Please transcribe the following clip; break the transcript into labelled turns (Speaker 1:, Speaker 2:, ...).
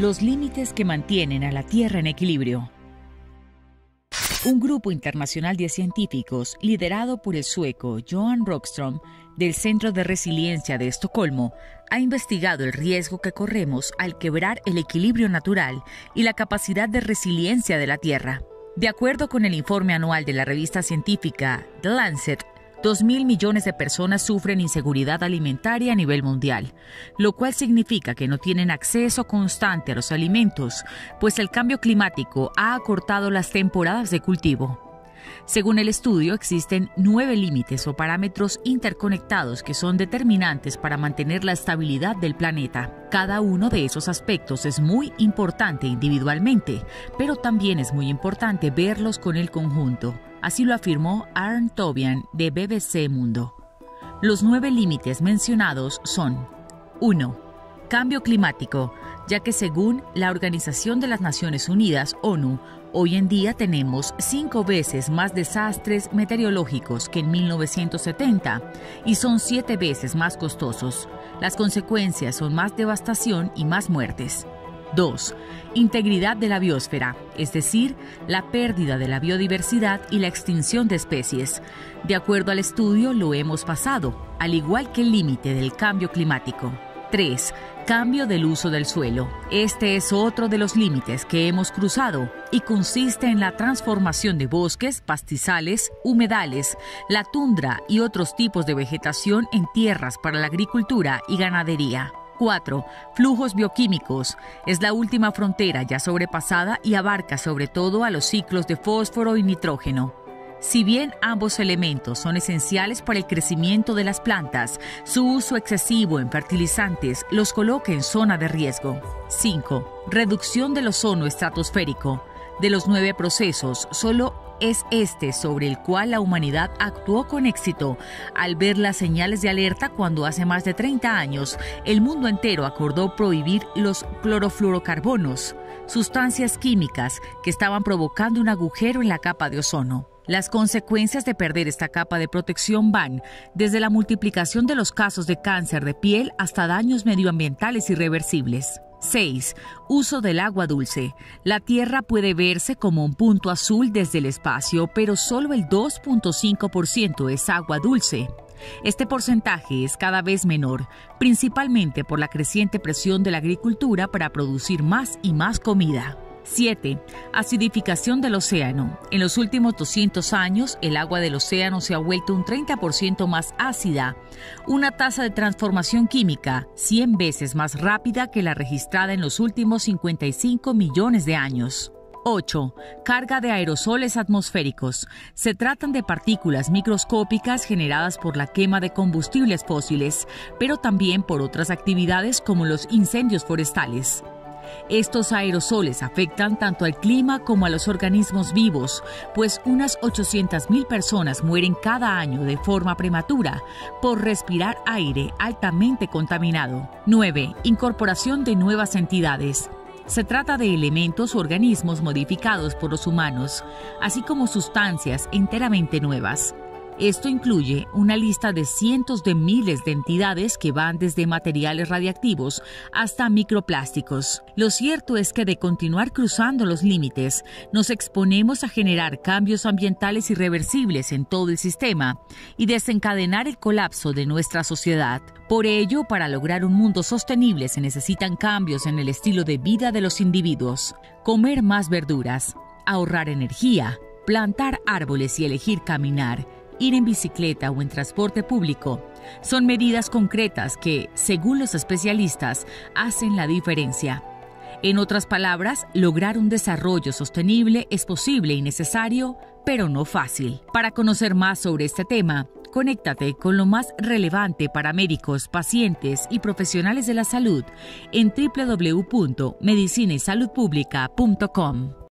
Speaker 1: Los límites que mantienen a la Tierra en equilibrio. Un grupo internacional de científicos, liderado por el sueco Johan Rockström, del Centro de Resiliencia de Estocolmo, ha investigado el riesgo que corremos al quebrar el equilibrio natural y la capacidad de resiliencia de la Tierra. De acuerdo con el informe anual de la revista científica The Lancet, 2.000 millones de personas sufren inseguridad alimentaria a nivel mundial, lo cual significa que no tienen acceso constante a los alimentos, pues el cambio climático ha acortado las temporadas de cultivo. Según el estudio, existen 9 límites o parámetros interconectados que son determinantes para mantener la estabilidad del planeta. Cada uno de esos aspectos es muy importante individualmente, pero también es muy importante verlos con el conjunto. Así lo afirmó Aaron Tobian de BBC Mundo. Los 9 límites mencionados son: 1. Cambio climático, ya que según la Organización de las Naciones Unidas, ONU, hoy en día tenemos 5 veces más desastres meteorológicos que en 1970 y son 7 veces más costosos. Las consecuencias son más devastación y más muertes. 2. Integridad de la biosfera, es decir, la pérdida de la biodiversidad y la extinción de especies. De acuerdo al estudio, lo hemos pasado, al igual que el límite del cambio climático. 3. Cambio del uso del suelo. Este es otro de los límites que hemos cruzado y consiste en la transformación de bosques, pastizales, humedales, la tundra y otros tipos de vegetación en tierras para la agricultura y ganadería. 4. Flujos bioquímicos. Es la última frontera ya sobrepasada y abarca sobre todo a los ciclos de fósforo y nitrógeno. Si bien ambos elementos son esenciales para el crecimiento de las plantas, su uso excesivo en fertilizantes los coloca en zona de riesgo. 5. Reducción del ozono estratosférico. De los 9 procesos, solo es este sobre el cual la humanidad actuó con éxito. Al ver las señales de alerta cuando hace más de 30 años, el mundo entero acordó prohibir los clorofluorocarbonos, sustancias químicas que estaban provocando un agujero en la capa de ozono. Las consecuencias de perder esta capa de protección van desde la multiplicación de los casos de cáncer de piel hasta daños medioambientales irreversibles. 6. Uso del agua dulce. La Tierra puede verse como un punto azul desde el espacio, pero solo el 2.5% es agua dulce. Este porcentaje es cada vez menor, principalmente por la creciente presión de la agricultura para producir más y más comida. 7. Acidificación del océano. En los últimos 200 años, el agua del océano se ha vuelto un 30% más ácida, una tasa de transformación química 100 veces más rápida que la registrada en los últimos 55 millones de años. 8. Carga de aerosoles atmosféricos. Se tratan de partículas microscópicas generadas por la quema de combustibles fósiles, pero también por otras actividades como los incendios forestales. Estos aerosoles afectan tanto al clima como a los organismos vivos, pues unas 800.000 personas mueren cada año de forma prematura por respirar aire altamente contaminado. 9. Incorporación de nuevas entidades. Se trata de elementos o organismos modificados por los humanos, así como sustancias enteramente nuevas. Esto incluye una lista de cientos de miles de entidades que van desde materiales radiactivos hasta microplásticos. Lo cierto es que de continuar cruzando los límites, nos exponemos a generar cambios ambientales irreversibles en todo el sistema y desencadenar el colapso de nuestra sociedad. Por ello, para lograr un mundo sostenible se necesitan cambios en el estilo de vida de los individuos. Comer más verduras, ahorrar energía, plantar árboles y elegir caminar, ir en bicicleta o en transporte público, son medidas concretas que, según los especialistas, hacen la diferencia. En otras palabras, lograr un desarrollo sostenible es posible y necesario, pero no fácil. Para conocer más sobre este tema, conéctate con lo más relevante para médicos, pacientes y profesionales de la salud en www.medicinaysaludpublica.com.